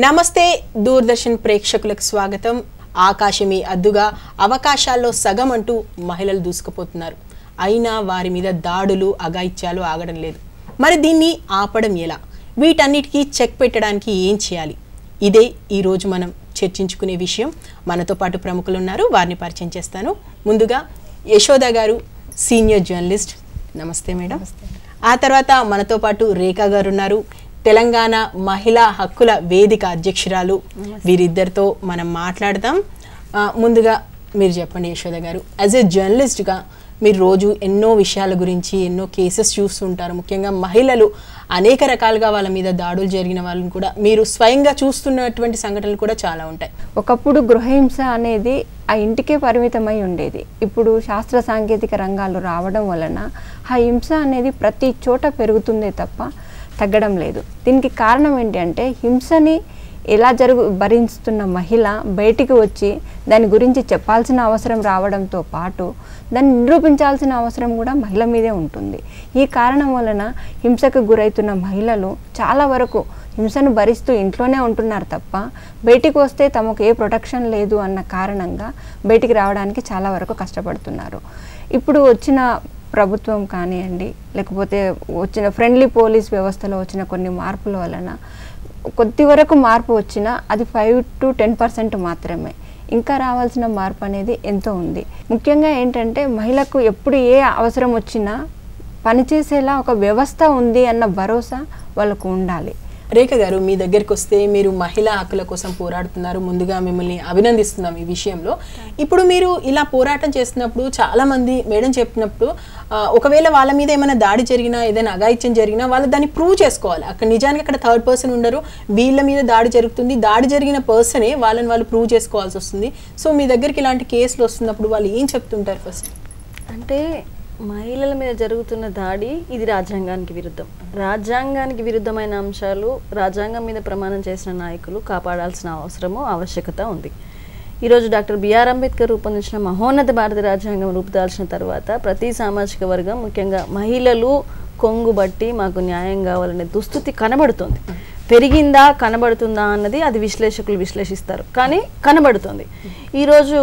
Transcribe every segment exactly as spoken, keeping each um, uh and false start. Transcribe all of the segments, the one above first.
నమస్తే దూరదర్శన్ ప్రేక్షకులకు స్వాగతం. ఆకాశమే అద్దుగా అవకాశాల్లో సగం అంటూ మహిళలు దూసుకుపోతున్నారు. అయినా వారి మీద దాడులు అఘాయిత్యాలు ఆగడం లేదు. మరి దీన్ని ఆపడం ఎలా? వీటన్నిటికీ చెక్ పెట్టడానికి ఏం చేయాలి? ఇదే ఈరోజు మనం చర్చించుకునే విషయం. మనతో పాటు ప్రముఖులు ఉన్నారు, వారిని పరిచయం చేస్తాను. ముందుగా యశోద గారు, సీనియర్ జర్నలిస్ట్. నమస్తే మేడం. ఆ తర్వాత మనతో పాటు రేఖా గారు ఉన్నారు, తెలంగాణ మహిళా హక్కుల వేదిక అధ్యక్షురాలు. వీరిద్దరితో మనం మాట్లాడదాం. ముందుగా మీరు చెప్పండి యశోద గారు, యాజ్ ఏ జర్నలిస్ట్గా మీరు రోజు ఎన్నో విషయాల గురించి ఎన్నో కేసెస్ చూస్తుంటారు. ముఖ్యంగా మహిళలు అనేక రకాలుగా వాళ్ళ మీద దాడులు జరిగిన వాళ్ళని కూడా మీరు స్వయంగా చూస్తున్నటువంటి సంఘటనలు కూడా చాలా ఉంటాయి. ఒకప్పుడు గృహహింస అనేది ఆ ఇంటికే పరిమితమై ఉండేది. ఇప్పుడు శాస్త్ర సాంకేతిక రంగాలు రావడం వలన ఆ హింస అనేది ప్రతి చోట పెరుగుతుందే తప్ప తగ్గడం లేదు. దీనికి కారణం ఏంటి అంటే, హింసని ఎలా జరుగు భరిస్తున్న మహిళ బయటికి వచ్చి దాని గురించి చెప్పాల్సిన అవసరం రావడంతో పాటు దాన్ని నిరూపించాల్సిన అవసరం కూడా మహిళ మీదే ఉంటుంది. ఈ కారణం వలన హింసకు గురవుతున్న మహిళలు చాలా వరకు హింసను భరిస్తూ ఇంట్లోనే ఉంటున్నారు తప్ప బయటికి వస్తే తమకు ఏ ప్రొటెక్షన్ లేదు అన్న కారణంగా బయటికి రావడానికి చాలా వరకు కష్టపడుతున్నారు. ఇప్పుడు వచ్చిన ప్రభుత్వం కానివ్వండి, లేకపోతే వచ్చిన ఫ్రెండ్లీ పోలీస్ వ్యవస్థలో వచ్చిన కొన్ని మార్పుల వలన కొద్ది వరకు మార్పు వచ్చినా అది ఫైవ్ టు టెన్ పర్సెంట్ మాత్రమే. ఇంకా రావాల్సిన మార్పు అనేది ఎంతో ఉంది. ముఖ్యంగా ఏంటంటే, మహిళకు ఎప్పుడు ఏ అవసరం వచ్చినా పనిచేసేలా ఒక వ్యవస్థ ఉంది అన్న భరోసా వాళ్ళకు ఉండాలి. రేఖ గారు, మీ దగ్గరికి వస్తే మీరు మహిళా హక్కుల కోసం పోరాడుతున్నారు. ముందుగా మిమ్మల్ని అభినందిస్తున్నాం ఈ విషయంలో. ఇప్పుడు మీరు ఇలా పోరాటం చేస్తున్నప్పుడు చాలా మంది మేడం చెప్పినప్పుడు ఒకవేళ వాళ్ళ మీద ఏమైనా దాడి జరిగినా, ఏదైనా అఘాయిత్యం జరిగినా వాళ్ళు దాన్ని ప్రూవ్ చేసుకోవాలి. అక్కడ నిజానికి అక్కడ థర్డ్ పర్సన్ ఉండరు, వీళ్ళ మీద దాడి జరుగుతుంది, దాడి జరిగిన పర్సనే వాళ్ళని వాళ్ళు ప్రూవ్ చేసుకోవాల్సి వస్తుంది. సో మీ దగ్గరికి ఇలాంటి కేసులు వస్తున్నప్పుడు వాళ్ళు ఏం చెప్తుంటారు? ఫస్ట్ అంటే మహిళల మీద జరుగుతున్న దాడి ఇది రాజ్యాంగానికి విరుద్ధం. రాజ్యాంగానికి విరుద్ధమైన అంశాలు రాజ్యాంగం మీద ప్రమాణం చేసిన నాయకులు కాపాడాల్సిన అవసరము ఆవశ్యకత ఉంది. ఈరోజు డాక్టర్ బిఆర్ అంబేద్కర్ రూపొందించిన మహోన్నత భారత రాజ్యాంగం రూపుదాల్చిన తర్వాత ప్రతి సామాజిక వర్గం, ముఖ్యంగా మహిళలు కొంగు బట్టి మాకు న్యాయం కావాలనే దుస్థితి కనబడుతుంది. పెరిగిందా కనబడుతుందా అన్నది అది విశ్లేషకులు విశ్లేషిస్తారు, కానీ కనబడుతుంది. ఈరోజు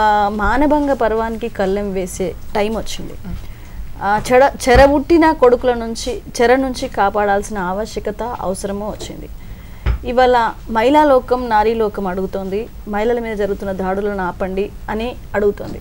మానభంగ పర్వానికి కళ్ళెం వేసే టైం వచ్చింది. చెడ చెరబుట్టిన కొడుకుల నుంచి చెర నుంచి కాపాడాల్సిన ఆవశ్యకత అవసరమూ వచ్చింది. ఇవాళ మహిళా లోకం నారీ లోకం అడుగుతోంది, మహిళల మీద జరుగుతున్న దాడులను ఆపండి అని అడుగుతోంది.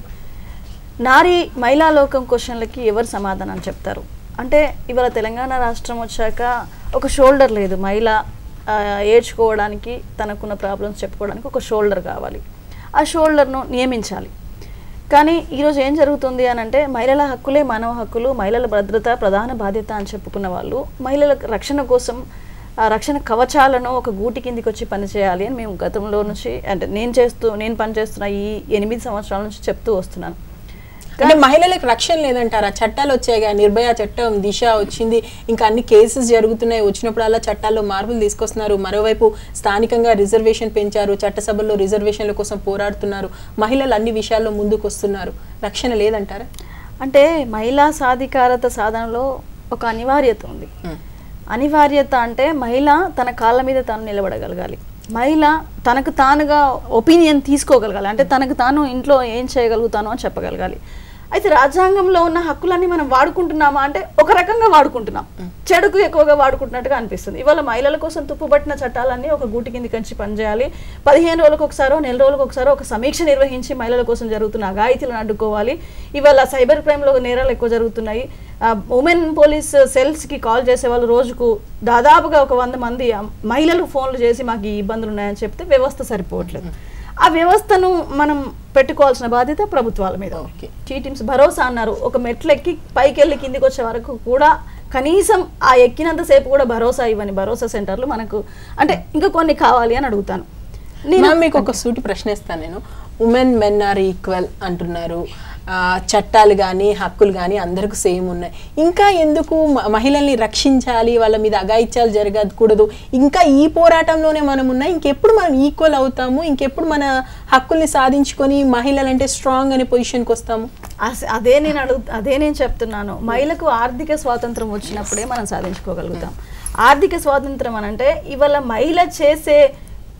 నారీ మహిళా లోకం క్వశ్చన్లకి ఎవరు సమాధానం చెప్తారు అంటే, ఇవాళ తెలంగాణ రాష్ట్రం వచ్చాక ఒక షోల్డర్ లేదు. మహిళ ఏడ్చుకోవడానికి, తనకున్న ప్రాబ్లమ్స్ చెప్పుకోవడానికి ఒక షోల్డర్ కావాలి. ఆ షోల్డర్ను నియమించాలి. కానీ ఈరోజు ఏం జరుగుతుంది అని అంటే, మహిళల హక్కులే మానవ హక్కులు, మహిళల భద్రత ప్రధాన బాధ్యత అని చెప్పుకున్న వాళ్ళు మహిళల రక్షణ కోసం ఆ రక్షణ కవచాలను ఒక గూటి కిందికి వచ్చి పనిచేయాలి అని మేము గతంలో నుంచి, అంటే నేను చేస్తూ నేను పనిచేస్తున్న ఈ ఎనిమిది సంవత్సరాల నుంచి చెప్తూ వస్తున్నాను. అంటే మహిళలకు రక్షణ లేదంటారా? చట్టాలు వచ్చాయిగా, నిర్భయ చట్టం, దిశ వచ్చింది, ఇంకా అన్ని కేసెస్ జరుగుతున్నాయి. వచ్చినప్పుడు అలా చట్టాల్లో మార్పులు తీసుకొస్తున్నారు. మరోవైపు స్థానికంగా రిజర్వేషన్ పెంచారు, చట్టసభల్లో రిజర్వేషన్ల కోసం పోరాడుతున్నారు. మహిళలు అన్ని విషయాల్లో ముందుకు వస్తున్నారు. రక్షణ లేదంటారా? అంటే మహిళా సాధికారత సాధనలో ఒక అనివార్యత ఉంది. అనివార్యత అంటే మహిళ తన కాళ్ళ మీద తాను నిలబడగలగాలి. మహిళ తనకు తానుగా ఒపీనియన్ తీసుకోగలగాలి. అంటే తనకు తాను ఇంట్లో ఏం చేయగలుగుతాను అని చెప్పగలగాలి. అయితే రాజ్యాంగంలో ఉన్న హక్కులన్నీ మనం వాడుకుంటున్నామా అంటే ఒక రకంగా వాడుకుంటున్నాం, చెడుకు ఎక్కువగా వాడుకుంటున్నట్టుగా అనిపిస్తుంది. ఇవాళ మహిళల కోసం తుప్పుబట్టిన చట్టాలన్నీ ఒక గూటి కింది కంచి పనిచేయాలి. పదిహేను రోజులకు ఒకసారో నెల రోజులకు ఒకసారో ఒక సమీక్ష నిర్వహించి మహిళల కోసం జరుగుతున్న అఘాయితీలను అడ్డుకోవాలి. ఇవాళ సైబర్ క్రైమ్లో నేరాలు ఎక్కువ జరుగుతున్నాయి. ఉమెన్ పోలీస్ సెల్స్కి కాల్ చేసే వాళ్ళు రోజుకు దాదాపుగా ఒక వంద మంది మహిళలు ఫోన్లు చేసి మాకు ఈ ఇబ్బందులు ఉన్నాయని చెప్తే వ్యవస్థ సరిపోవట్లేదు. ఆ వ్యవస్థను మనం పెట్టుకోవాల్సిన బాధ్యత ప్రభుత్వాల మీద. చీటింగ్స్ భరోసా అన్నారు, ఒక మెట్లెక్కి పైకి వెళ్ళి కిందికి వచ్చే వరకు కూడా కనీసం ఆ ఎక్కినంతసేపు కూడా భరోసా ఇవ్వని భరోసా సెంటర్లు మనకు, అంటే ఇంకా కొన్ని కావాలి అని అడుగుతాను. నేను మీకు ఒక సూటి ప్రశ్న ఇస్తాను. నేను ఉమెన్ మెన్ ఆర్ ఈక్వల్ అంటున్నారు, చట్టాలు కానీ హక్కులు కానీ అందరికీ సేమ్ ఉన్నాయి. ఇంకా ఎందుకు మహిళల్ని రక్షించాలి, వాళ్ళ మీద అఘాయిత్యాలు జరగకూడదు? ఇంకా ఈ పోరాటంలోనే మనం ఉన్నాయి. ఇంకెప్పుడు మనం ఈక్వల్ అవుతాము? ఇంకెప్పుడు మన హక్కుల్ని సాధించుకొని మహిళలంటే స్ట్రాంగ్ అనే పొజిషన్కి వస్తాము? అదే నేను అడుగు అదే నేను చెప్తున్నాను. మహిళకు ఆర్థిక స్వాతంత్రం వచ్చినప్పుడే మనం సాధించుకోగలుగుతాం. ఆర్థిక స్వాతంత్రం అని అంటే ఇవాళ మహిళ చేసే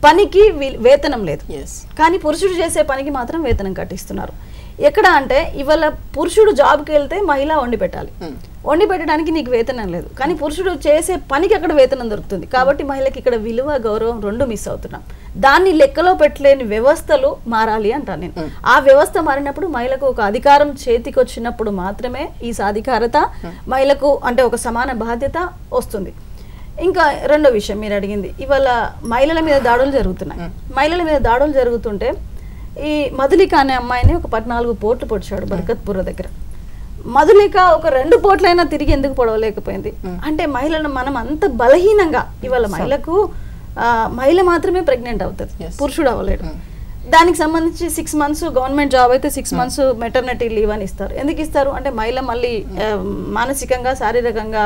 పనికి వేతనం లేదు, కానీ పురుషుడు చేసే పనికి మాత్రం వేతనం కట్టిస్తున్నారు. ఎక్కడ అంటే ఇవాళ పురుషుడు జాబ్కి వెళ్తే మహిళ వండి పెట్టాలి, వండి పెట్టడానికి నీకు వేతనం లేదు, కానీ పురుషుడు చేసే పనికి అక్కడ వేతనం దొరుకుతుంది. కాబట్టి మహిళకి ఇక్కడ విలువ గౌరవం రెండు మిస్ అవుతున్నాం. దాన్ని లెక్కలో పెట్టలేని వ్యవస్థలు మారాలి అంటాను నేను. ఆ వ్యవస్థ మారినప్పుడు మహిళకు ఒక అధికారం చేతికి వచ్చినప్పుడు మాత్రమే ఈ సాధికారత మహిళకు అంటే ఒక సమాన బాధ్యత వస్తుంది. ఇంకా రెండో విషయం మీరు అడిగింది, ఇవాళ మహిళల మీద దాడులు జరుగుతున్నాయి. మహిళల మీద దాడులు జరుగుతుంటే ఈ మధులిక అనే అమ్మాయిని ఒక పద్నాలుగు పోట్లు పొడిచాడు బర్కత్పూర్ దగ్గర. మధులిక ఒక రెండు పోట్లైనా తిరిగి ఎందుకు పొడవలేకపోయింది అంటే మహిళను మనం అంత బలహీనంగా, ఇవాళ మహిళకు మహిళ మాత్రమే ప్రెగ్నెంట్ అవుతుంది, పురుషుడు అవ్వలేడు. దానికి సంబంధించి సిక్స్ మంత్స్ గవర్నమెంట్ జాబ్ అయితే సిక్స్ మంత్స్ మెటర్నిటీ లీవ్ అని ఇస్తారు. ఎందుకు ఇస్తారు అంటే మహిళ మళ్ళీ మానసికంగా శారీరకంగా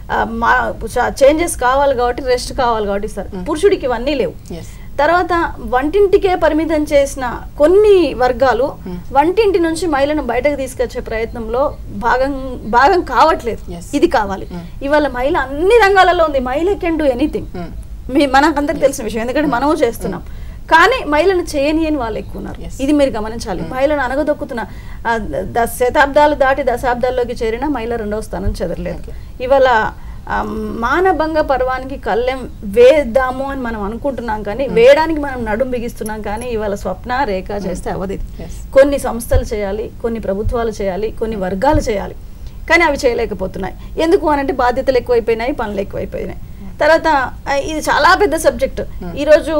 చేంజెస్ కావాలి కాబట్టి రెస్ట్ కావాలి కాబట్టి ఇస్తారు. పురుషుడికి ఇవన్నీ లేవు. తర్వాత వంటింటికే పరిమితం చేసిన కొన్ని వర్గాలు వంటింటి నుంచి మహిళను బయటకు తీసుకొచ్చే ప్రయత్నంలో భాగం భాగం కావట్లేదు. ఇది కావాలి. ఇవాళ మహిళ అన్ని రంగాలలో ఉంది. మహిళ కెన్ డూ ఎనీథింగ్. మీ మనకందరికి తెలిసిన విషయం, ఎందుకంటే మనము చేస్తున్నాం. కానీ మహిళను చేయని వాళ్ళు ఎక్కువ ఉన్నారు. ఇది మీరు గమనించాలి. మహిళను అనగదొక్కుతున్న శతాబ్దాలు దాటి దశాబ్దాల్లోకి చేరిన మహిళ రెండవ స్థానం చెదరలేదు. ఇవాళ మానభంగ పర్వానికి కళ్ళెం వేద్దాము అని మనం అనుకుంటున్నాం, కానీ వేయడానికి మనం నడుం బిగిస్తున్నాం. కానీ ఇవాళ స్వప్న రేఖ చేస్తే అవధి. కొన్ని సంస్థలు చేయాలి, కొన్ని ప్రభుత్వాలు చేయాలి, కొన్ని వర్గాలు చేయాలి, కానీ అవి చేయలేకపోతున్నాయి. ఎందుకు అనంటే బాధ్యతలు ఎక్కువైపోయినాయి, పనులు ఎక్కువైపోయినాయి. తర్వాత ఇది చాలా పెద్ద సబ్జెక్ట్. ఈరోజు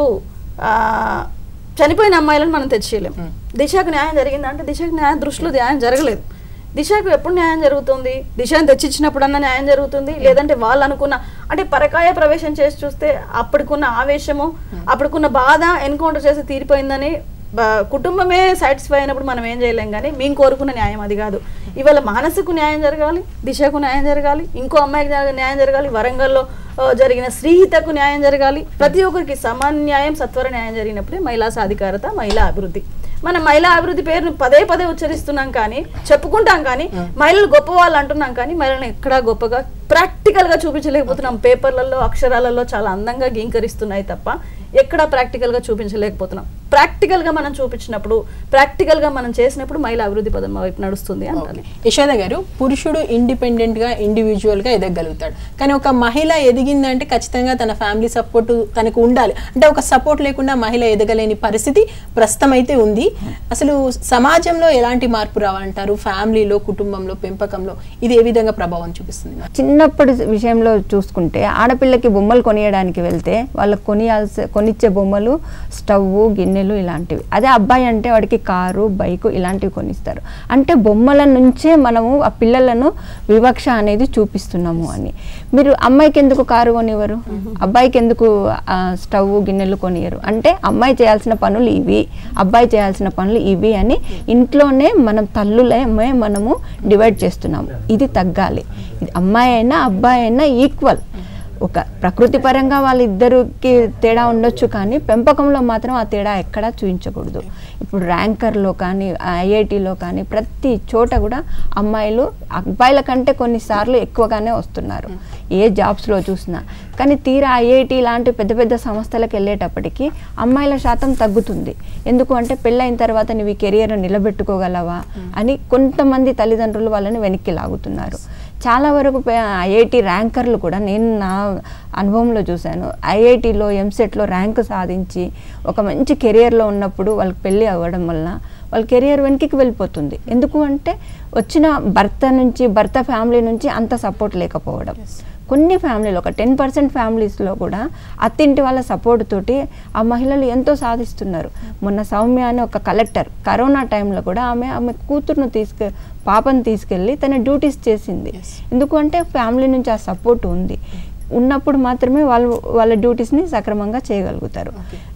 చనిపోయిన అమ్మాయిలను మనం తెచ్చేయలేం. దిశకు న్యాయం జరిగిందంటే దిశకు న్యాయం దృష్టిలో న్యాయం జరగలేదు. దిశకు ఎప్పుడు న్యాయం జరుగుతుంది? దిశను తెచ్చిచ్చినప్పుడన్నా న్యాయం జరుగుతుంది. లేదంటే వాళ్ళు అనుకున్న అంటే పరకాయ ప్రవేశం చేసి చూస్తే అప్పటికున్న ఆవేశము, అప్పటికున్న బాధ ఎన్కౌంటర్ చేసి తీరిపోయిందని కుటుంబమే సాటిస్ఫై అయినప్పుడు మనం ఏం చేయలేం. కానీ మేము కోరుకున్న న్యాయం అది కాదు. ఇవాళ మానసకు న్యాయం జరగాలి, దిశకు న్యాయం జరగాలి, ఇంకో అమ్మాయికి న్యాయం జరగాలి, వరంగల్లో జరిగిన శ్రీహితకు న్యాయం జరగాలి. ప్రతి ఒక్కరికి సమాన న్యాయం, సత్వర న్యాయం జరిగినప్పుడే మహిళా సాధికారత, మహిళా అభివృద్ధి. మనం మహిళా అభివృద్ధి పేరును పదే పదే ఉచ్చరిస్తున్నాం, కానీ చెప్పుకుంటాం, కానీ మహిళలు గొప్ప వాళ్ళు అంటున్నాం, కానీ మహిళలను ఎక్కడా గొప్పగా ప్రాక్టికల్ గా చూపించలేకపోతున్నాం. పేపర్లలో అక్షరాలలో చాలా అందంగా గీంకరిస్తున్నాయి తప్ప ఎక్కడా ప్రాక్టికల్ గా చూపించలేకపోతున్నాం. ప్రాక్టికల్ గా మనం చూపించినప్పుడు, ప్రాక్టికల్ గా మనం చేసినప్పుడు మహిళా అభివృద్ధి పదం వైపు నడుస్తుంది అంటాను. యశోద గారు, పురుషుడు ఇండిపెండెంట్ గా ఇండివిజువల్ గా ఎదగలుగుతాడు, కానీ ఒక మహిళ ఎదిగిందంటే ఖచ్చితంగా తన ఫ్యామిలీ సపోర్ట్ తనకు ఉండాలి. అంటే ఒక సపోర్ట్ లేకుండా మహిళ ఎదగలేని పరిస్థితి ప్రస్తుతం అయితే ఉంది. అసలు సమాజంలో ఎలాంటి మార్పు రావాలంటారు? ఫ్యామిలీలో, కుటుంబంలో, పెంపకంలో ఇది ఏ విధంగా ప్రభావం చూపిస్తుంది? చిన్నప్పటి విషయంలో చూసుకుంటే ఆడపిల్లకి బొమ్మలు కొనియడానికి వెళ్తే వాళ్ళకి కొనియాల్సి కొనిచ్చే బొమ్మలు స్టవ్, గిన్నెలు ఇలాంటివి. అదే అబ్బాయి అంటే వాడికి కారు, బైకు ఇలాంటివి కొనిస్తారు. అంటే బొమ్మల నుంచే మనము ఆ పిల్లలను వివక్ష అనేది చూపిస్తున్నాము అని. మీరు అమ్మాయికి ఎందుకు కారు కొనివ్వరు, అబ్బాయికి ఎందుకు స్టవ్, గిన్నెలు కొనియరు? అంటే అమ్మాయి చేయాల్సిన పనులు ఇవి, అబ్బాయి చేయాల్సిన పనులు ఇవి అని ఇంట్లోనే మనం తల్లులమే మనము డివైడ్ చేస్తున్నాము. ఇది తగ్గాలి. ఇది అమ్మాయి అయినా అబ్బాయి అయినా ఈక్వల్. ఒక ప్రకృతి పరంగా వాళ్ళిద్దరికి తేడా ఉండొచ్చు, కానీ పెంపకంలో మాత్రం ఆ తేడా ఎక్కడా చూపించకూడదు. ఇప్పుడు ర్యాంకర్లో కానీ ఐఐటీలో కానీ ప్రతి చోట కూడా అమ్మాయిలు అబ్బాయిల కంటే కొన్నిసార్లు ఎక్కువగానే వస్తున్నారు ఏ జాబ్స్లో చూసినా. కానీ తీరా ఐఐటీ లాంటి పెద్ద పెద్ద సంస్థలకు వెళ్ళేటప్పటికి అమ్మాయిల శాతం తగ్గుతుంది. ఎందుకు అంటే పెళ్ళైన తర్వాత నువ్వు ఈ కెరియర్ నిలబెట్టుకోగలవా అని కొంతమంది తల్లిదండ్రులు వాళ్ళని వెనక్కి లాగుతున్నారు. చాలా వరకు ఐఐటి ర్యాంకర్లు కూడా నేను నా అనుభవంలో చూశాను. ఐఐటీలో ఎంసెట్లో ర్యాంకు సాధించి ఒక మంచి కెరియర్లో ఉన్నప్పుడు వాళ్ళకి పెళ్ళి అవ్వడం వల్ల వాళ్ళ కెరియర్ వెనక్కి వెళ్ళిపోతుంది. ఎందుకు అంటే వచ్చిన భర్త నుంచి, భర్త ఫ్యామిలీ నుంచి అంత సపోర్ట్ లేకపోవడం. కొన్ని ఫ్యామిలీలు, ఒక టెన్ పర్సెంట్ ఫ్యామిలీస్లో కూడా అత్తింటి వాళ్ళ సపోర్ట్ తోటి ఆ మహిళలు ఎంతో సాధిస్తున్నారు. మొన్న సౌమ్య అని ఒక కలెక్టర్ కరోనా టైంలో కూడా ఆమె ఆమె కూతురును తీసుకె పాపను తీసుకెళ్ళి తన డ్యూటీస్ చేసింది. ఎందుకు అంటే ఫ్యామిలీ నుంచి ఆ సపోర్ట్ ఉంది. ఉన్నప్పుడు మాత్రమే వాళ్ళు వాళ్ళ డ్యూటీస్ని సక్రమంగా చేయగలుగుతారు.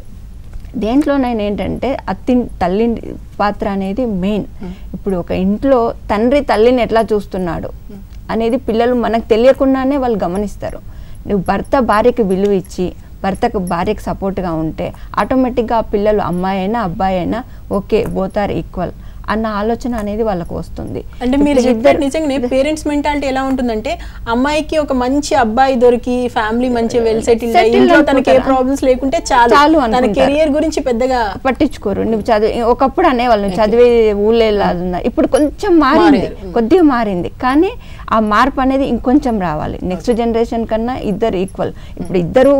దేంట్లోనైనా ఏంటంటే అత్తి తల్లి పాత్ర అనేది మెయిన్. ఇప్పుడు ఒక ఇంట్లో తండ్రి తల్లిని ఎట్లా చూస్తున్నాడు అనేది పిల్లలు మనకు తెలియకుండానే వాళ్ళు గమనిస్తారు. నువ్వు భర్త భార్యకి విలువ ఇచ్చి భర్తకు భార్యకు సపోర్ట్గా ఉంటే ఆటోమేటిక్గా ఆ పిల్లలు అమ్మాయి అయినా అబ్బాయి అయినా ఓకే బోత్ ఆర్ ఈక్వల్ అన్న ఆలోచన అనేది వాళ్ళకు వస్తుంది. అంటే మీరు చెప్పారు నిజంగానే పేరెంట్స్ మెంటాలిటీ ఎలా ఉంటుందంటే అమ్మాయికి ఒక మంచి అబ్బాయి దొరికి ఫ్యామిలీ మంచి వెల్ సెటిల్డ్ ఇంట్లో తనకి ఏ ప్రాబ్లమ్స్ లేకుంటే చాలు చాలు తన కెరియర్ గురించి పెద్దగా పట్టించుకోరు. నువ్వు చదివి ఒకప్పుడు అనేవాళ్ళు చదివే ఊళ్ళే ఉన్నారు, ఇప్పుడు కొంచెం మారింది, కొద్దిగా మారింది. కానీ ఆ మార్పు అనేది ఇంకొంచెం రావాలి. నెక్స్ట్ జనరేషన్ కన్నా ఇద్దరు ఈక్వల్. ఇప్పుడు ఇద్దరు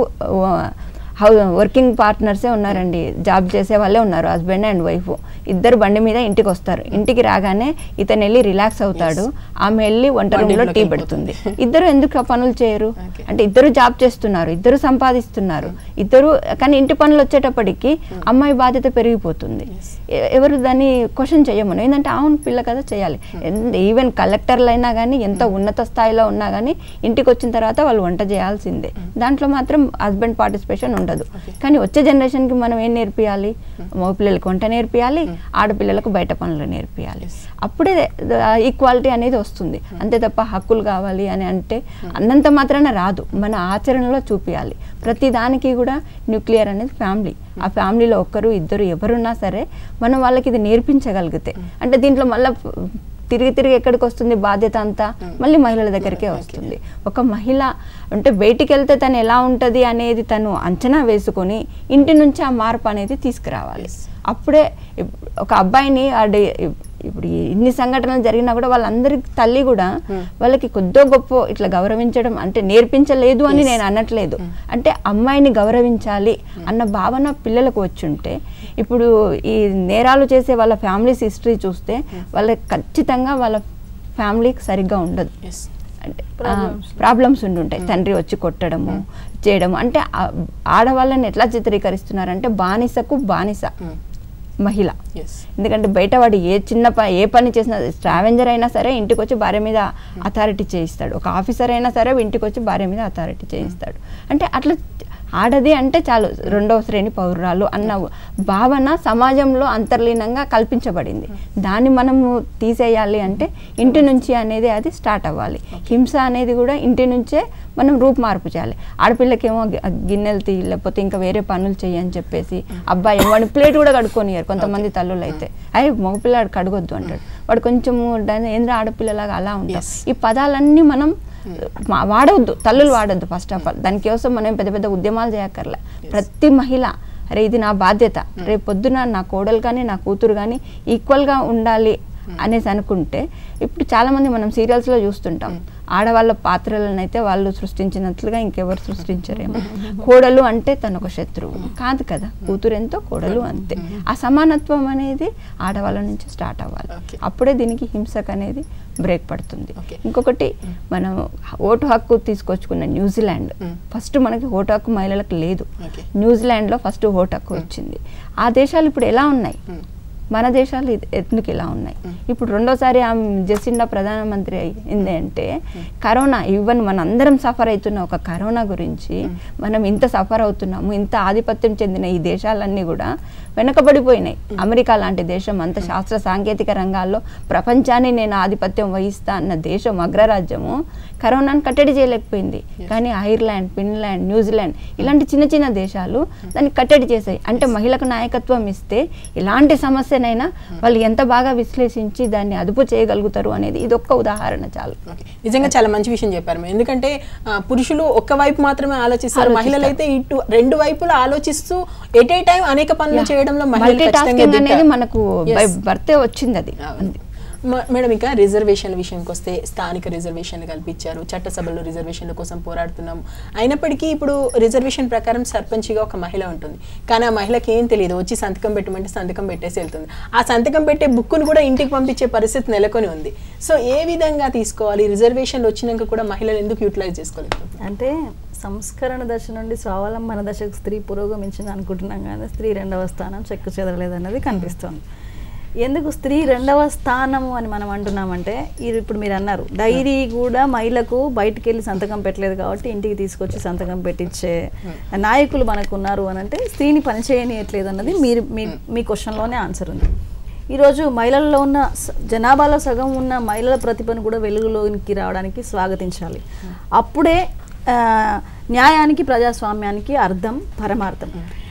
హౌ వర్కింగ్ పార్ట్నర్సే ఉన్నారండి, జాబ్ చేసే వాళ్ళే ఉన్నారు, హస్బెండ్ అండ్ వైఫ్. ఇద్దరు బండి మీద ఇంటికి వస్తారు, ఇంటికి రాగానే ఇతను వెళ్ళి రిలాక్స్ అవుతాడు, ఆమె వెళ్ళి వంట రూమ్లో టీ పెడుతుంది. ఇద్దరు ఎందుకు పనులు చేయరు అంటే ఇద్దరు జాబ్ చేస్తున్నారు, ఇద్దరు సంపాదిస్తున్నారు, ఇద్దరు. కానీ ఇంటి పనులు వచ్చేటప్పటికి అమ్మాయి బాధ్యత పెరిగిపోతుంది. ఎవరు దాన్ని క్వశ్చన్ చేయమను, ఏంటంటే అవును పిల్ల కదా చేయాలి. ఈవెన్ కలెక్టర్లు అయినా కానీ ఎంత ఉన్నత స్థాయిలో ఉన్నా కానీ ఇంటికి వచ్చిన తర్వాత వాళ్ళు వంట చేయాల్సిందే. దాంట్లో మాత్రం హస్బెండ్ పార్టిసిపేషన్ ఉండదు. కానీ వచ్చే జనరేషన్కి మనం ఏం నేర్పియాలి? మగ పిల్లలకు వంట నేర్పియాలి, ఆడపిల్లలకు బయట పనులు నేర్పియాలి. అప్పుడే ఈక్వాలిటీ అనేది వస్తుంది. అంతే తప్ప హక్కులు కావాలి అని అంటే అన్నంత మాత్రాన రాదు, మన ఆచరణలో చూపించాలి. ప్రతి దానికి కూడా న్యూక్లియర్ అనేది ఫ్యామిలీ. ఆ ఫ్యామిలీలో ఒక్కరు ఇద్దరు ఎవరున్నా సరే మనం వాళ్ళకి ఇది నేర్పించగలిగితే, అంటే దీంట్లో మళ్ళీ తిరిగి తిరిగి ఎక్కడికి వస్తుంది బాధ్యత అంతా? మళ్ళీ మహిళల దగ్గరికే వస్తుంది. ఒక మహిళ అంటే బయటికి వెళ్తే తను ఎలా ఉంటుంది అనేది తను అంచనా వేసుకొని ఇంటి నుంచి ఆ మార్పు అనేది తీసుకురావాలి. అప్పుడే ఒక అబ్బాయిని ఇప్పుడు ఇన్ని సంఘటనలు జరిగినా కూడా వాళ్ళందరికి తల్లి కూడా వాళ్ళకి కొద్దో గొప్ప ఇట్లా గౌరవించడం అంటే నేర్పించలేదు అని నేను అనట్లేదు. అంటే అమ్మాయిని గౌరవించాలి అన్న భావన పిల్లలకు వచ్చుంటే, ఇప్పుడు ఈ నేరాలు చేసే వాళ్ళ ఫ్యామిలీస్ హిస్టరీ చూస్తే వాళ్ళకి ఖచ్చితంగా వాళ్ళ ఫ్యామిలీకి సరిగ్గా ఉండదు, అంటే ప్రాబ్లమ్స్ ఉండుంటాయి. తండ్రి వచ్చి కొట్టడము చేయడము, అంటే ఆడవాళ్ళని ఎట్లా చిత్రీకరిస్తున్నారంటే బానిసకు బానిస మహిళ. ఎందుకంటే బయట వాడు ఏ చిన్న పని ఏ పని చేసినా, స్ట్రావెంజర్ అయినా సరే ఇంటికి వచ్చి భార్య మీద అథారిటీ చేయిస్తాడు, ఒక ఆఫీసర్ అయినా సరే ఇంటికి వచ్చి భార్య మీద అథారిటీ చేయిస్తాడు. అంటే అట్లా ఆడది అంటే చాలు రెండవ శ్రేణి పౌరురాలు అన్న భావన సమాజంలో అంతర్లీనంగా కల్పించబడింది. దాన్ని మనము తీసేయాలి అంటే ఇంటి నుంచి అనేది అది స్టార్ట్ అవ్వాలి. హింస అనేది కూడా ఇంటి నుంచే మనం రూపుమార్పు చేయాలి. ఆడపిల్లకేమో గిన్నెలు తీ లేకపోతే ఇంకా వేరే పనులు చేయని చెప్పేసి, అబ్బాయి వాడిని ప్లేట్ కూడా కడుక్కొనియారు కొంతమంది తల్లులు అయితే, అయ్యి మగపిల్లాడు కడగొద్దు అంటాడు, వాడు కొంచెము ఏంద్ర ఆడపిల్లలాగా అలా ఉంటాం. ఈ పదాలన్నీ మనం వాడవద్దు, తల్లులు వాడద్దు ఫస్ట్ ఆఫ్ ఆల్. దానికోసం మనం పెద్ద పెద్ద ఉద్యమాలు చేయక్కర్లే. ప్రతి మహిళ అరే ఇది నా బాధ్యత, రేపు పొద్దున నా కోడలు కానీ నా కూతురు కానీ ఈక్వల్గా ఉండాలి అనేసి అనుకుంటే, ఇప్పుడు చాలామంది మనం సీరియల్స్లో చూస్తుంటాం, ఆడవాళ్ళ పాత్రలను అయితే వాళ్ళు సృష్టించినట్లుగా ఇంకెవరు సృష్టించరేమో. కోడలు అంటే తను ఒక శత్రువు కాదు కదా, కూతురు ఎంతో కోడలు అంతే. ఆ సమానత్వం అనేది ఆడవాళ్ళ నుంచి స్టార్ట్ అవ్వాలి, అప్పుడే దీనికి హింసకు అనేది బ్రేక్ పడుతుంది. ఇంకొకటి, మనం ఓటు హక్కు తీసుకొచ్చుకున్న న్యూజిలాండ్, ఫస్ట్ మనకి ఓటు హక్కు మహిళలకు లేదు, న్యూజిలాండ్లో ఫస్ట్ ఓటు హక్కు వచ్చింది. ఆ దేశాలు ఇప్పుడు ఎలా ఉన్నాయి? మన దేశాలు ఎందుకు ఇలా ఉన్నాయి? ఇప్పుడు రెండోసారి ఆమె జెసిండా ప్రధానమంత్రి అయింది అంటే కరోనా, ఈవెన్ మన అందరం సఫర్ అవుతున్న ఒక కరోనా గురించి మనం ఇంత సఫర్ అవుతున్నాము. ఇంత ఆధిపత్యం చెందిన ఈ దేశాలన్నీ కూడా వెనకబడిపోయినాయి. అమెరికా లాంటి దేశం అంత శాస్త్ర సాంకేతిక రంగాల్లో ప్రపంచాన్ని నేను ఆధిపత్యం వహిస్తా అన్న దేశం, అగ్రరాజ్యము కరోనాను కట్టడి చేయలేకపోయింది. కానీ ఐర్లాండ్, ఫిన్లాండ్, న్యూజిలాండ్ ఇలాంటి చిన్న చిన్న దేశాలు దాన్ని కట్టడి చేశాయి. అంటే మహిళకు నాయకత్వం ఇస్తే ఇలాంటి సమస్యనైనా వాళ్ళు ఎంత బాగా విశ్లేషించి దాన్ని అదుపు చేయగలుగుతారు అనేది ఇది ఒక్క ఉదాహరణ చాలు. నిజంగా చాలా మంచి విషయం చెప్పారు. ఎందుకంటే పురుషులు ఒక్క వైపు మాత్రమే ఆలోచిస్తారు, మహిళలు అయితే ఇటు రెండు వైపులా ఆలోచిస్తూ ఎట్ ఏ టైం అనేక పనులు చేయడంలో అనేది మనకు బర్తే వచ్చింది. అది మేడం, ఇక రిజర్వేషన్ల విషయానికి వస్తే స్థానిక రిజర్వేషన్లు కల్పించారు, చట్టసభలో రిజర్వేషన్ల కోసం పోరాడుతున్నాం. అయినప్పటికీ ఇప్పుడు రిజర్వేషన్ ప్రకారం సర్పంచ్గా ఒక మహిళ ఉంటుంది, కానీ ఆ మహిళకి ఏం తెలియదు, వచ్చి సంతకం పెట్టమంటే సంతకం పెట్టేసి వెళ్తుంది. ఆ సంతకం పెట్టే బుక్కును కూడా ఇంటికి పంపించే పరిస్థితి నెలకొని ఉంది. సో ఏ విధంగా తీసుకోవాలి? రిజర్వేషన్లు వచ్చినాక కూడా మహిళలు ఎందుకు యూటిలైజ్ చేసుకోలేదు? అంటే సంస్కరణ దశ నుండి స్వావలంబన దశకు స్త్రీ పురోగమించింది అనుకుంటున్నాం, కానీ స్త్రీ రెండవ స్థానం చెక్కు చెదరలేదన్నది కనిపిస్తుంది. ఎందుకు స్త్రీ రెండవ స్థానము అని మనం అంటున్నామంటే, ఇప్పుడు మీరు అన్నారు డైరీ కూడా మహిళకు బయటికి వెళ్ళి సంతకం పెట్టలేదు కాబట్టి ఇంటికి తీసుకొచ్చి సంతకం పెట్టించే నాయకులు మనకు ఉన్నారు అని అంటే స్త్రీని పనిచేయనియట్లేదు అన్నది మీరు మీ మీ క్వశ్చన్లోనే ఆన్సర్ ఉంది. ఈరోజు మహిళల్లో ఉన్న జనాభాలో సగం ఉన్న మహిళల ప్రతిభను కూడా వెలుగులోకి రావడానికి స్వాగతించాలి. అప్పుడే న్యాయానికి, ప్రజాస్వామ్యానికి అర్థం, పరమార్థం.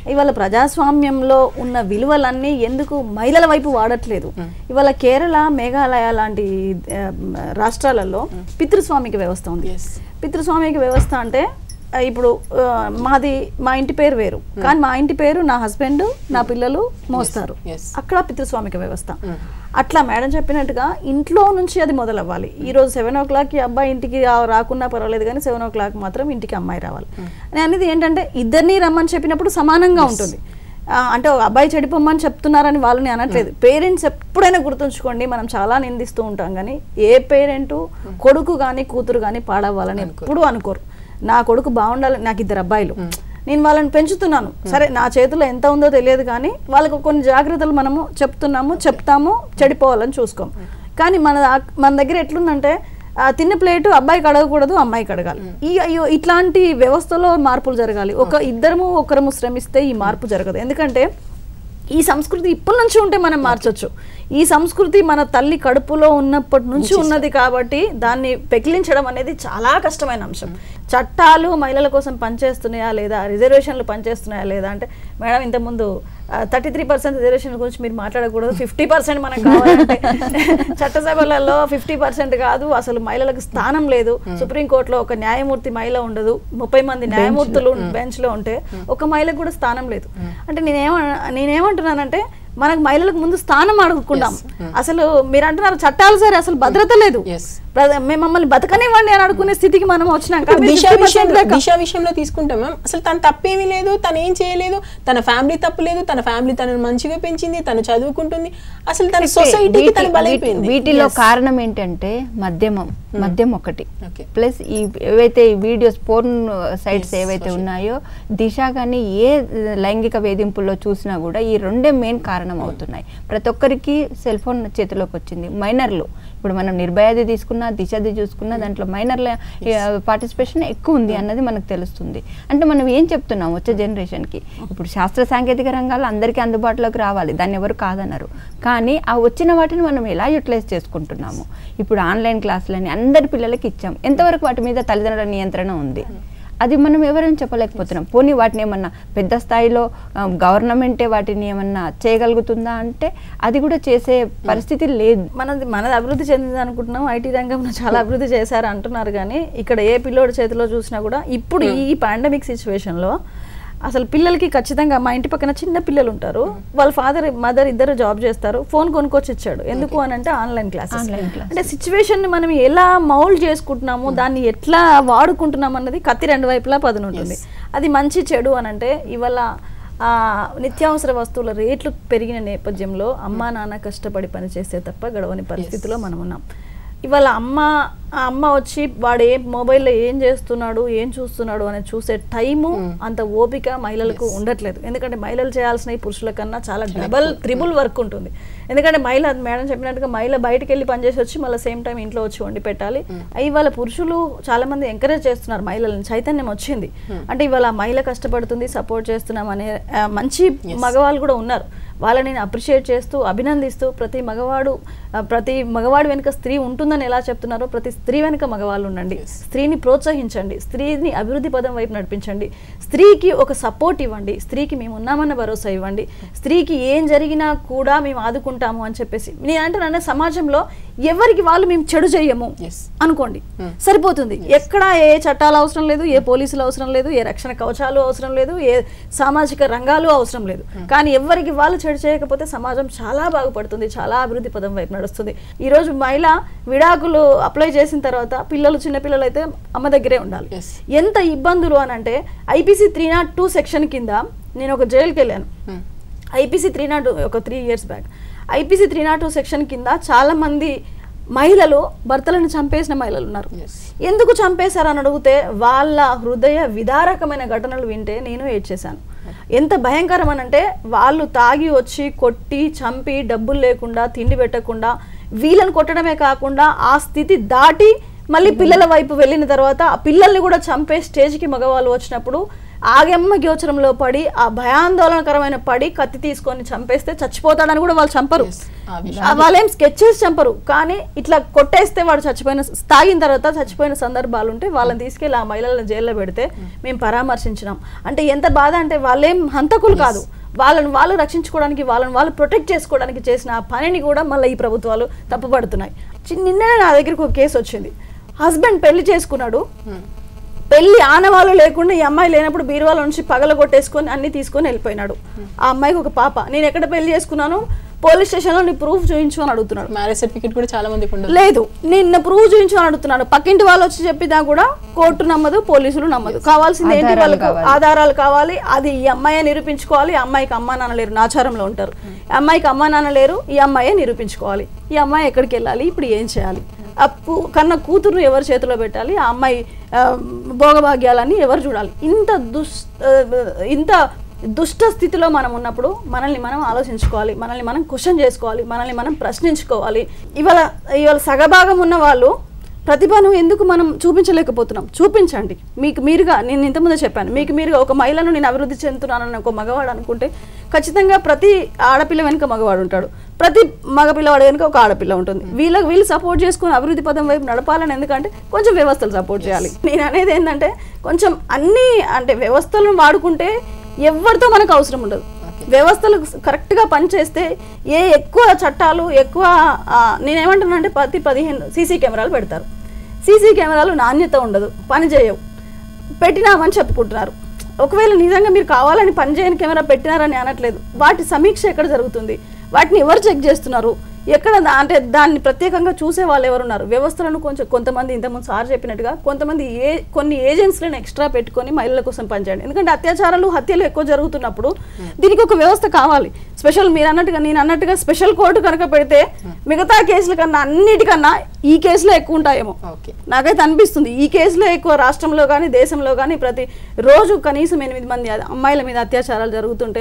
ఇవాళ ప్రజాస్వామ్యంలో ఉన్న విలువలన్నీ ఎందుకు మహిళల వైపు వాడట్లేదు? ఇవాళ కేరళ, మేఘాలయ లాంటి రాష్ట్రాలలో పితృస్వామిక వ్యవస్థ ఉంది. పితృస్వామిక వ్యవస్థ అంటే ఇప్పుడు మాది మా ఇంటి పేరు వేరు, కానీ మా ఇంటి పేరు నా హస్బెండ్ నా పిల్లలు మోస్తారు. అక్కడ పితృస్వామిక వ్యవస్థ. అట్లా మేడం చెప్పినట్టుగా ఇంట్లో నుంచి అది మొదలవ్వాలి. ఈ రోజు సెవెన్ ఓ క్లాక్కి అబ్బాయి ఇంటికి రాకున్నా పర్వాలేదు, కానీ సెవెన్ ఓ క్లాక్ మాత్రం ఇంటికి అమ్మాయి రావాలి. నేను అనేది ఏంటంటే ఇద్దరిని రమ్మని చెప్పినప్పుడు సమానంగా ఉంటుంది. అంటే అబ్బాయి చెడిపోమ్మని చెప్తున్నారని వాళ్ళని అనట్లేదు. పేరెంట్స్ ఎప్పుడైనా గుర్తుంచుకోండి, మనం చాలా నిందిస్తూ ఉంటాం, కానీ ఏ పేరెంటు కొడుకు కానీ కూతురు కానీ పాడవ్వాలని ఎప్పుడు అనుకోరు. నా కొడుకు బాగుండాలి, నాకు ఇద్దరు అబ్బాయిలు, నేను వాళ్ళని పెంచుతున్నాను, సరే నా చేతిలో ఎంత ఉందో తెలియదు, కానీ వాళ్ళకు కొన్ని జాగ్రత్తలు మనము చెప్తున్నాము, చెప్తాము, చెడిపోవాలని చూసుకోము. కానీ మన మన దగ్గర ఎట్లుందంటే తిన్న ప్లేటు అబ్బాయికి అడగకూడదు, అమ్మాయికి అడగాలి. ఈ అయ్యో ఇట్లాంటి వ్యవస్థలో మార్పులు జరగాలి. ఒక ఇద్దరము ఒకరము శ్రమిస్తే ఈ మార్పు జరగదు. ఎందుకంటే ఈ సంస్కృతి ఇప్పటి నుంచి ఉంటే మనం మార్చొచ్చు. ఈ సంస్కృతి మన తల్లి కడుపులో ఉన్నప్పటి నుంచి ఉన్నది కాబట్టి దాన్ని పెకిలించడం అనేది చాలా కష్టమైన అంశం. చట్టాలు మహిళల కోసం పనిచేస్తున్నాయా లేదా, రిజర్వేషన్లు పనిచేస్తున్నాయా లేదా అంటే మేడం ఇంతకుముందు థర్టీ త్రీ పర్సెంట్ రిజర్వేషన్ గురించి మీరు మాట్లాడకూడదు, ఫిఫ్టీ పర్సెంట్ మనకు కావాలంటే చట్టసభలలో ఫిఫ్టీ పర్సెంట్ కాదు, అసలు మహిళలకు స్థానం లేదు. సుప్రీంకోర్టులో ఒక న్యాయమూర్తి మహిళ ఉండదు, ముప్పై మంది న్యాయమూర్తులు బెంచ్ లో ఉంటే ఒక మహిళకు కూడా స్థానం లేదు. అంటే నేనేమ నేనేమంటున్నానంటే మనకు మహిళలకు ముందు స్థానం అడుగుకుందాం. అసలు మీరు అంటున్నారు చట్టాలు సరే, అసలు భద్రత లేదు, మేము మమ్మల్ని బతకనివ్వండి అని అడుగునే స్థితికి మనం వచ్చినాం. దిశ విషయంలో తీసుకుంటాం మ్యామ్, అసలు తన తప్పేమీ లేదు, తను ఏం చేయలేదు, తన ఫ్యామిలీ తప్పు లేదు, తన ఫ్యామిలీ తనను మంచిగా పెంచింది, తను చదువుకుంటుంది, అసలు తన సొసైటీకి తను బలైపోయింది. వీటిలో కారణం ఏంటంటే మద్యమం మద్యం ఒకటి, ప్లస్ ఈ ఏవైతే వీడియోస్ పోర్న్ సైట్స్ ఏవైతే ఉన్నాయో, దిశ కానీ ఏ లైంగిక వేధింపుల్లో చూసినా కూడా ఈ రెండే మెయిన్ కారణం అవుతున్నాయి. ప్రతి ఒక్కరికి సెల్ ఫోన్ చేతిలోకి వచ్చింది. మైనర్లు ఇప్పుడు మనం నిర్భయాది తీసుకున్నా, దిశది చూసుకున్నా, దాంట్లో మైనర్ల పార్టిసిపేషన్ ఎక్కువ ఉంది అన్నది మనకు తెలుస్తుంది. అంటే మనం ఏం చెప్తున్నాం వచ్చే జనరేషన్కి, ఇప్పుడు శాస్త్ర సాంకేతిక రంగాలు అందరికీ అందుబాటులోకి రావాలి, దాన్ని ఎవరు కాదన్నారు, కానీ ఆ వచ్చిన వాటిని మనం ఎలా యూటిలైజ్ చేసుకుంటున్నాము. ఇప్పుడు ఆన్లైన్ క్లాసులని అందరి పిల్లలకి ఇచ్చాం, ఎంతవరకు వాటి మీద తల్లిదండ్రుల నియంత్రణ ఉంది, అది మనం ఎవరైనా చెప్పలేకపోతున్నాం. పోనీ వాటిని ఏమన్నా పెద్ద స్థాయిలో గవర్నమెంటే వాటిని ఏమన్నా చేయగలుగుతుందా అంటే అది కూడా చేసే పరిస్థితి లేదు. మనది మనది అభివృద్ధి చెందింది అనుకుంటున్నాం, ఐటీ రంగంలో చాలా అభివృద్ధి చేశారు అంటున్నారు, కానీ ఇక్కడ ఏ పిల్లోడి చేతిలో చూసినా కూడా ఇప్పుడు ఈ పాండమిక్ సిచ్యువేషన్లో అసలు పిల్లలకి ఖచ్చితంగా మా ఇంటి పక్కన చిన్న పిల్లలు ఉంటారు, వాళ్ళ ఫాదర్ మదర్ ఇద్దరు జాబ్ చేస్తారు, ఫోన్ కొనుక్కొచ్చి ఇచ్చాడు. ఎందుకు అని అంటే ఆన్లైన్ క్లాసెస్. అంటే సిచ్యువేషన్ ని మనం ఎలా మౌల్డ్ చేసుకుంటున్నాము, దాన్ని ఎట్లా వాడుకుంటున్నాం అన్నది కత్తి రెండు వైపులా పదును ఉంటుంది. అది మంచి చెడు అని అంటే ఇవాళ నిత్యావసర వస్తువుల రేట్లు పెరిగిన నేపథ్యంలో అమ్మా నాన్న కష్టపడి పనిచేస్తే తప్ప గడవని పరిస్థితిలో మనం ఉన్నాం. ఇవాళ అమ్మ అమ్మ వచ్చి వాడు ఏ మొబైల్లో ఏం చేస్తున్నాడు, ఏం చూస్తున్నాడు అని చూసే టైము అంత ఓపిక మహిళలకు ఉండట్లేదు. ఎందుకంటే మహిళలు చేయాల్సిన ఈ పురుషుల కన్నా చాలా డబల్ త్రిబుల్ వర్క్ ఉంటుంది. ఎందుకంటే మహిళ మేడం చెప్పినట్టుగా మహిళ బయటకు వెళ్ళి పనిచేసి వచ్చి మళ్ళీ సేమ్ టైం ఇంట్లో వచ్చి వండి పెట్టాలి. ఇవాళ పురుషులు చాలా మంది ఎంకరేజ్ చేస్తున్నారు మహిళలను, చైతన్యం వచ్చింది. అంటే ఇవాళ మహిళ కష్టపడుతుంది, సపోర్ట్ చేస్తున్నాం అనే మంచి మగవాళ్ళు కూడా ఉన్నారు. వాళ్ళని నేను అప్రిషియేట్ చేస్తూ అభినందిస్తూ, ప్రతి మగవాడు ప్రతి మగవాడు వెనుక స్త్రీ ఉంటుందని ఎలా చెప్తున్నారో ప్రతి స్త్రీ వెనుక మగవాళ్ళు ఉండండి. స్త్రీని ప్రోత్సహించండి, స్త్రీని అభివృద్ధి పదం వైపు నడిపించండి, స్త్రీకి ఒక సపోర్ట్ ఇవ్వండి, స్త్రీకి మేము ఉన్నామన్న భరోసా ఇవ్వండి, స్త్రీకి ఏం జరిగినా కూడా మేము ఆదుకుంటాము అని చెప్పేసి. నేను అంటున్నా సమాజంలో ఎవరికి వాళ్ళు మేము చెడు చేయము అనుకోండి, సరిపోతుంది. ఎక్కడ ఏ చట్టాలు అవసరం లేదు, ఏ పోలీసులు అవసరం లేదు, ఏ రక్షణ కవచాలు అవసరం లేదు, ఏ సామాజిక రంగాలు అవసరం లేదు. కానీ ఎవరికి వాళ్ళు చెడు చేయకపోతే సమాజం చాలా బాగుపడుతుంది, చాలా అభివృద్ధి పదం వైపు నడుస్తుంది. ఈ రోజు మహిళ విడాకులు అప్లై చేసిన తర్వాత పిల్లలు చిన్న పిల్లలు అయితే అమ్మ దగ్గరే ఉండాలి. ఎంత ఇబ్బందులు అని అంటే IPC three nought two section కింద నేను ఒక జైలుకి వెళ్ళాను. ఐపీసీ త్రీ నాట్ ఒక three years back IPC three nought two section కింద చాలా మంది మహిళలు భర్తలను చంపేసిన మహిళలు ఉన్నారు. ఎందుకు చంపేశారు అని అడిగితే వాళ్ళ హృదయ విదారకమైన ఘటనలు వింటే నేను ఏడ్చేశాను. ఎంత భయంకరం అని అంటే వాళ్ళు తాగి వచ్చి కొట్టి చంపి డబ్బులు లేకుండా తిండి పెట్టకుండా వీళ్ళని కొట్టడమే కాకుండా ఆ స్థితి దాటి మళ్ళీ పిల్లల వైపు వెళ్ళిన తర్వాత ఆ పిల్లల్ని కూడా చంపే స్టేజ్కి మగవాళ్ళు వచ్చినప్పుడు ఆగమ్మ గోచరంలో పడి ఆ భయాందోళనకరమైన పడి కత్తి తీసుకొని చంపేస్తే చచ్చిపోతాడని కూడా వాళ్ళు చంపరు, వాళ్ళేం స్కెచ్ చేసి చంపరు. కానీ ఇట్లా కొట్టేస్తే వాడు చచ్చిపోయిన తాగిన తర్వాత చచ్చిపోయిన సందర్భాలు ఉంటే వాళ్ళని తీసుకెళ్ళి ఆ మహిళలను జైల్లో పెడితే మేము పరామర్శించినాం. అంటే ఎంత బాధ అంటే వాళ్ళేం హంతకులు కాదు, వాళ్ళని వాళ్ళు రక్షించుకోవడానికి వాళ్ళని వాళ్ళు ప్రొటెక్ట్ చేసుకోవడానికి చేసిన ఆ పనిని కూడా మళ్ళీ ఈ ప్రభుత్వాలు తప్పుపడుతున్నాయి. నిన్ననే నా దగ్గరికి ఒక కేసు వచ్చింది. హస్బెండ్ పెళ్లి చేసుకున్నాడు, పెళ్లి ఆనవాళ్ళు లేకుండా ఈ అమ్మాయి లేనప్పుడు బీరువాల నుంచి పగల కొట్టేసుకొని అన్ని తీసుకొని వెళ్ళిపోయినాడు. ఆ అమ్మాయికి ఒక పాప. నేను ఎక్కడ పెళ్లి చేసుకున్నాను, పోలీస్ స్టేషన్లో నీ ప్రూఫ్ చూపించు అని అడుగుతున్నాడు. మ్యారేజ్ సర్టిఫికేట్ కూడా చాలా మంది లేదు, నిన్న ప్రూఫ్ చూపించు అని అడుగుతున్నాడు. పక్కింటి వాళ్ళు వచ్చి చెప్పినా కూడా కోర్టు నమ్మదు, పోలీసులు నమ్మదు. కావాల్సింది ఏంటి, వాళ్ళకు ఆధారాలు కావాలి. అది ఈ అమ్మాయి నిరూపించుకోవాలి. ఈ అమ్మాయికి అమ్మా నాన్న లేరు, నాచారంలో ఉంటారు. ఈ అమ్మాయికి అమ్మా నాన్న లేరు, ఈ అమ్మాయే నిరూపించుకోవాలి. ఈ అమ్మాయి ఎక్కడికి వెళ్ళాలి, ఇప్పుడు ఏం చేయాలి, అప్పు కన్న కూతురును ఎవరి చేతిలో పెట్టాలి, ఆ అమ్మాయి భోగభాగ్యాలన్నీ ఎవరు చూడాలి. ఇంత దుస్ ఇంత దుష్ట స్థితిలో మనం ఉన్నప్పుడు మనల్ని మనం ఆలోచించుకోవాలి, మనల్ని మనం క్వశ్చన్ చేసుకోవాలి, మనల్ని మనం ప్రశ్నించుకోవాలి. ఇవాళ ఇవాళ సగభాగం ఉన్న వాళ్ళు ప్రతిభను ఎందుకు మనం చూపించలేకపోతున్నాం? చూపించండి. మీకు మీరుగా, నేను ఇంతకుముందే చెప్పాను, మీకు మీరుగా ఒక మహిళను నేను అభివృద్ధి చెందుతున్నానని ఒక మగవాడు అనుకుంటే ఖచ్చితంగా ప్రతి ఆడపిల్ల వెనుక మగవాడు ఉంటాడు, ప్రతి మగపిల్లవాడు వెనుక ఒక ఆడపిల్ల ఉంటుంది. వీళ్ళకి వీళ్ళు సపోర్ట్ చేసుకుని అభివృద్ధి పదం వైపు నడపాలని, ఎందుకంటే కొంచెం వ్యవస్థలు సపోర్ట్ చేయాలి. నేను అనేది ఏంటంటే కొంచెం అన్ని అంటే వ్యవస్థలను వాడుకుంటే ఎవరితో మనకు అవసరం ఉండదు. వ్యవస్థలు కరెక్ట్గా పనిచేస్తే ఏ ఎక్కువ చట్టాలు ఎక్కువ నేనేమంటున్నానంటే ప్రతి పదిహేను సీసీ కెమెరాలు పెడతారు. సీసీ కెమెరాలు నాణ్యత ఉండదు, పని చేయవు, పెట్టినామని చెప్పుకుంటున్నారు. ఒకవేళ నిజంగా మీరు కావాలని పని చేయని కెమెరా పెట్టినారని అనట్లేదు. వాటి సమీక్ష ఎక్కడ జరుగుతుంది, వాటిని ఎవరు చెక్ చేస్తున్నారు, ఎక్కడ అంటే దాన్ని ప్రత్యేకంగా చూసే వాళ్ళు ఎవరున్నారు? వ్యవస్థలను కొంచెం కొంతమంది ఇంతకుముందు సార్ చెప్పినట్టుగా కొంతమంది ఏ కొన్ని ఏజెన్సీలను ఎక్స్ట్రా పెట్టుకొని మహిళల కోసం పనిచేయండి. ఎందుకంటే అత్యాచారాలు హత్యలు ఎక్కువ జరుగుతున్నప్పుడు దీనికి ఒక వ్యవస్థ కావాలి. స్పెషల్ మీరు అన్నట్టుగా నేను అన్నట్టుగా స్పెషల్ కోర్టు కనుక పెడితే మిగతా కేసుల కన్నా అన్నిటికన్నా ఈ కేసులో ఎక్కువ ఉంటాయేమో నాకైతే అనిపిస్తుంది. ఈ కేసులో ఎక్కువ రాష్ట్రంలో కానీ దేశంలో కానీ ప్రతి రోజు కనీసం ఎనిమిది మంది అమ్మాయిల మీద అత్యాచారాలు జరుగుతుంటే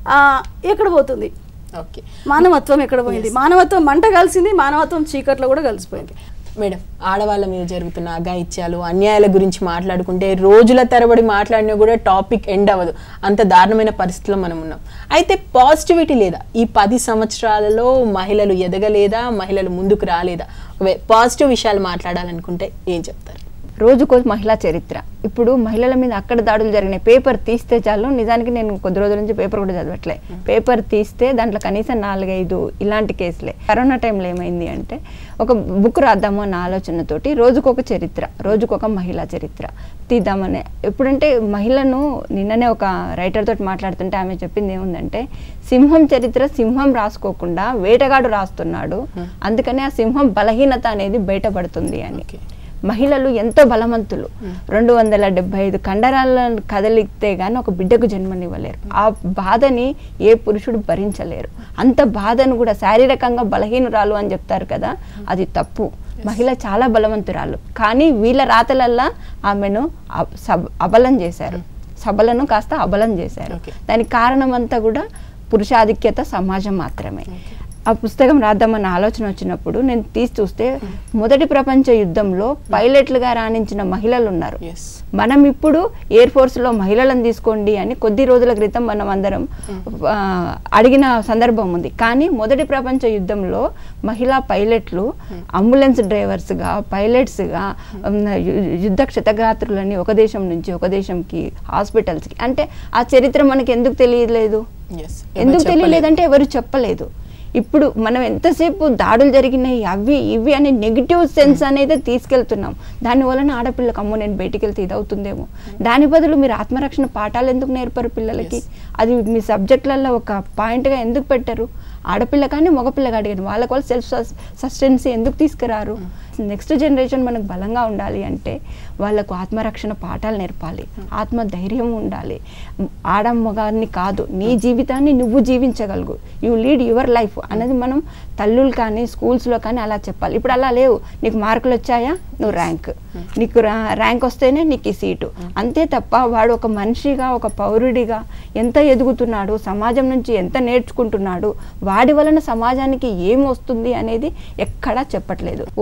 ఎక్కడ పోతుంది మానవత్వం? ఎక్కడ పోయింది మానవత్వం? మంట కలిసింది, మానవత్వం చీకట్లో కూడా కలిసిపోయింది. మేడం, ఆడవాళ్ళ మీద జరుగుతున్న అఘాయిత్యాలు అన్యాయాల గురించి మాట్లాడుకుంటే రోజుల తరబడి మాట్లాడినా కూడా టాపిక్ ఎండ్ అవ్వదు, అంత దారుణమైన పరిస్థితిలో మనం ఉన్నాం. అయితే పాజిటివిటీ లేదా? ఈ పది సంవత్సరాలలో మహిళలు ఎదగలేదా, మహిళలు ముందుకు రాలేదా? పాజిటివ్ విషయాలు మాట్లాడాలనుకుంటే ఏం చెప్తారు? రోజుకో మహిళా చరిత్ర. ఇప్పుడు మహిళల మీద అక్కడ దాడులు జరిగినాయి, పేపర్ తీస్తే చాలు. నిజానికి నేను కొద్ది రోజుల నుంచి పేపర్ కూడా చదవట్లే. పేపర్ తీస్తే దాంట్లో కనీసం నాలుగైదు ఇలాంటి కేసులే. కరోనా టైంలో ఏమైంది అంటే ఒక బుక్ రాద్దాము అన్న ఆలోచనతోటి రోజుకొక చరిత్ర, రోజుకొక మహిళా చరిత్ర తీద్దామనే. ఎప్పుడంటే మహిళను నిన్ననే ఒక రైటర్ తోటి మాట్లాడుతుంటే ఆమె చెప్పింది ఏముందంటే, సింహం చరిత్ర సింహం రాసుకోకుండా వేటగాడు రాస్తున్నాడు, అందుకని ఆ సింహం బలహీనత అనేది బయటపడుతుంది అని. మహిళలు ఎంతో బలవంతులు. రెండు వందల డెబ్బై ఐదు కండరాలను కదలితే గానీ ఒక బిడ్డకు జన్మనివ్వలేరు. ఆ బాధని ఏ పురుషుడు భరించలేరు. అంత బాధను కూడా శారీరకంగా బలహీనురాలు అని చెప్తారు కదా, అది తప్పు. మహిళ చాలా బలవంతురాలు, కానీ వీళ్ళ రాతలల్లా ఆమెను అబలం చేశారు, సబలను కాస్త అబలం చేశారు. దానికి కారణం అంతా కూడా పురుషాధిక్యత సమాజం మాత్రమే. ఆ పుస్తకం రాద్దామన్న ఆలోచన వచ్చినప్పుడు నేను తీసి చూస్తే మొదటి ప్రపంచ యుద్ధంలో పైలట్లుగా రాణించిన మహిళలు ఉన్నారు. మనం ఇప్పుడు ఎయిర్ ఫోర్స్లో మహిళలను తీసుకోండి అని కొద్ది రోజుల క్రితం మనం అందరం అడిగిన సందర్భం ఉంది. కానీ మొదటి ప్రపంచ యుద్ధంలో మహిళా పైలట్లు అంబులెన్స్ డ్రైవర్స్గా, పైలట్స్గా, యుద్ధ క్షతగాత్రులని ఒక దేశం నుంచి ఒక దేశంకి, హాస్పిటల్స్కి. అంటే ఆ చరిత్ర మనకి ఎందుకు తెలియలేదు? ఎందుకు తెలియలేదంటే ఎవరు చెప్పలేదు. ఇప్పుడు మనం ఎంతసేపు దాడులు జరిగినాయి అవి ఇవి అని నెగిటివ్ సెన్స్ అనేది తీసుకెళ్తున్నాం. దానివలన ఆడపిల్లకి అమ్మో నేను బయటికి వెళ్తే ఇది అవుతుందేమో. దాని బదులు మీరు ఆత్మరక్షణ పాఠాలు ఎందుకు నేర్పరు పిల్లలకి? అది మీ సబ్జెక్టులలో ఒక పాయింట్గా ఎందుకు పెట్టరు? ఆడపిల్ల కానీ మగపిల్ల కానీ వాళ్ళకి వాళ్ళు సెల్ఫ్ సస్టెన్సీ ఎందుకు తీసుకురారు? నెక్స్ట్ జనరేషన్ మనకు బలంగా ఉండాలి అంటే వాళ్ళకు ఆత్మరక్షణ పాఠాలు నేర్పాలి, ఆత్మ ధైర్యం ఉండాలి. ఆడమ్మగారిని కాదు, నీ జీవితాన్ని నువ్వు జీవించగలుగు, యూ లీడ్ యువర్ లైఫ్ అనేది మనం తల్లులు కానీ స్కూల్స్లో కానీ అలా చెప్పాలి. ఇప్పుడు అలా లేవు. నీకు మార్కులు వచ్చాయా నువ్వు ర్యాంక్, నీకు ర్యాంక్ వస్తేనే నీకు ఈ సీటు, అంతే తప్ప వాడు ఒక మనిషిగా ఒక పౌరుడిగా ఎంత ఎదుగుతున్నాడు, సమాజం నుంచి ఎంత నేర్చుకుంటున్నాడు, వాడి వలన సమాజానికి ఏం వస్తుంది అనేది ఎక్కడా చెప్పట్లేదు. ఉమెన్స్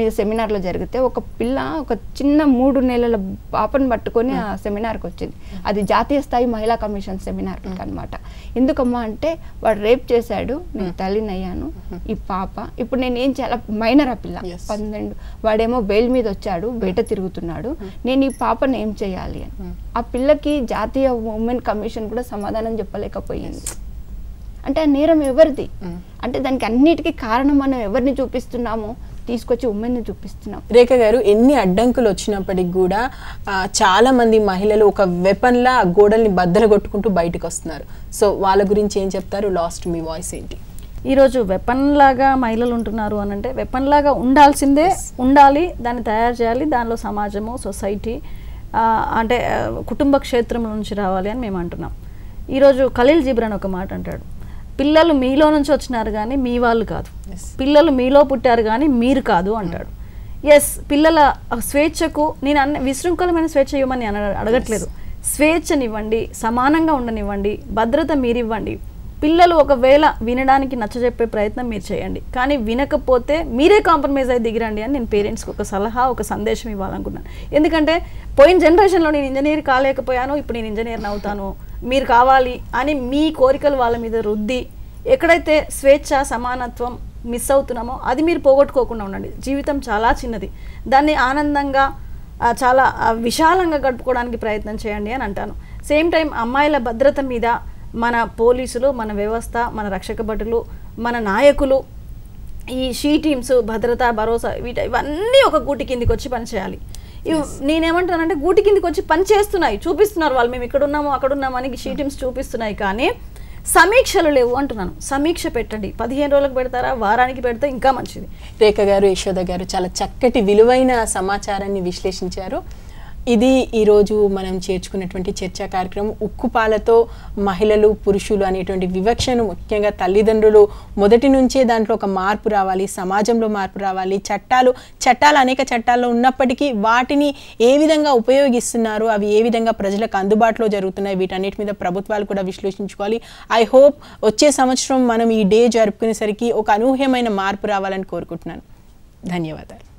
మీద సెమినార్లో జరిగితే ఒక పిల్ల ఒక చిన్న మూడు నెలల పాపను పట్టుకొని ఆ సెమినార్కి వచ్చింది. అది జాతీయ స్థాయి మహిళా కమిషన్ సెమినార్ అనమాట. ఎందుకమ్మా అంటే వాడు రేప్ చేశాడు, నేను తల్లినయ్యాను, ఈ పాప ఇప్పుడు నేను ఏం చేయాలి, మైనర్ ఆ పిల్ల పన్నెండు, వాడేమో బెయిల్ మీద వచ్చాడు, బయట తిరుగుతున్నాడు, నేను ఈ పాపను ఏం చేయాలి అని. ఆ పిల్లకి జాతీయ ఉమెన్ కమిషన్ కూడా సమాధానం చెప్పలేకపోయింది. అంటే ఆ నేరం ఎవరిది? అంటే దానికి అన్నిటికీ కారణం మనం ఎవరిని చూపిస్తున్నాము, తీసుకొచ్చి ఉమెన్ని చూపిస్తున్నాం. రేఖ గారు, ఎన్ని అడ్డంకులు వచ్చినప్పటికి కూడా చాలా మంది మహిళలు ఒక వెపన్ లా గోడల్ని బద్దలు కొట్టుకుంటూ బయటకు వస్తున్నారు. సో వాళ్ళ గురించి ఏం చెప్తారు? లాస్ట్ మీ వాయిస్ ఏంటి? ఈరోజు వెపన్ లాగా మహిళలు ఉంటున్నారు అని అంటే వెపన్ లాగా ఉండాల్సిందే, ఉండాలి, దాన్ని తయారు చేయాలి, దానిలో సమాజము, సొసైటీ అంటే కుటుంబ క్షేత్రం నుంచి రావాలి అని మేము అంటున్నాం. ఈరోజు ఖలీల్ జిబ్రాన్ ఒక మాట అంటాడు, పిల్లలు మీలో నుంచి వచ్చినారు కానీ మీ వాళ్ళు కాదు, పిల్లలు మీలో పుట్టారు కానీ మీరు కాదు అంటాడు. ఎస్, పిల్లల స్వేచ్ఛకు నేను అన్న విశృంఖలమైన స్వేచ్ఛ ఇవ్వమని అడగట్లేదు, స్వేచ్ఛనివ్వండి, సమానంగా ఉండనివ్వండి, భద్రత మీరివ్వండి. పిల్లలు ఒకవేళ వినడానికి నచ్చజెప్పే ప్రయత్నం మీరు చేయండి, కానీ వినకపోతే మీరే కాంప్రమైజ్ అయ్యి దిగిరండి అని నేను పేరెంట్స్కి ఒక సలహా, ఒక సందేశం ఇవ్వాలనుకున్నాను. ఎందుకంటే పోయిన జనరేషన్లో నేను ఇంజనీర్ కాలేకపోయాను, ఇప్పుడు నేను ఇంజనీర్ని అవుతాను, మీరు కావాలి అని మీ కోరికలు వాళ్ళ మీద రుద్ది ఎక్కడైతే స్వేచ్ఛ సమానత్వం మిస్ అవుతున్నామో అది మీరు పోగొట్టుకోకుండా ఉండండి. జీవితం చాలా చిన్నది, దాన్ని ఆనందంగా చాలా విశాలంగా గడుపుకోవడానికి ప్రయత్నం చేయండి అని అంటాను. సేమ్ టైం అమ్మాయిల భద్రత మీద మన పోలీసులు, మన వ్యవస్థ, మన రక్షక భటులు, మన నాయకులు, ఈ షీ టీమ్స్, భద్రత, భరోసా, వీట ఇవన్నీ ఒక గూటి కిందికి వచ్చి పనిచేయాలి. ఇవి నేనేమంటానంటే గూటి కిందికి వచ్చి పని చేస్తున్నాయి, చూపిస్తున్నారు వాళ్ళు, మేము ఇక్కడ ఉన్నాము అక్కడ ఉన్నాము అని షీ టీమ్స్ చూపిస్తున్నాయి, కానీ సమీక్షలు లేవు అంటున్నాను. సమీక్ష పెట్టండి, పదిహేను రోజులకు పెడతారా, వారానికి పెడితే ఇంకా మంచిది. రేఖ గారు, యశోద గారు చాలా చక్కటి విలువైన సమాచారాన్ని విశ్లేషించారు. ఇది ఈరోజు మనం చేర్చుకున్నటువంటి చర్చా కార్యక్రమం. ఉక్కుపాలతో మహిళలు పురుషులు అనేటువంటి వివక్షను ముఖ్యంగా తల్లిదండ్రులు మొదటి నుంచే దాంట్లో ఒక మార్పు రావాలి, సమాజంలో మార్పు రావాలి. చట్టాలు చట్టాలు అనేక చట్టాల్లో ఉన్నప్పటికీ వాటిని ఏ విధంగా ఉపయోగిస్తున్నారు, అవి ఏ విధంగా ప్రజలకు అందుబాటులో జరుగుతున్నాయి, వీటన్నిటి మీద ప్రభుత్వాలు కూడా విశ్లేషించుకోవాలి. ఐ హోప్ వచ్చే సంవత్సరం మనం ఈ డే జరుపుకునేసరికి ఒక అనూహ్యమైన మార్పు రావాలని కోరుకుంటున్నాను. ధన్యవాదాలు.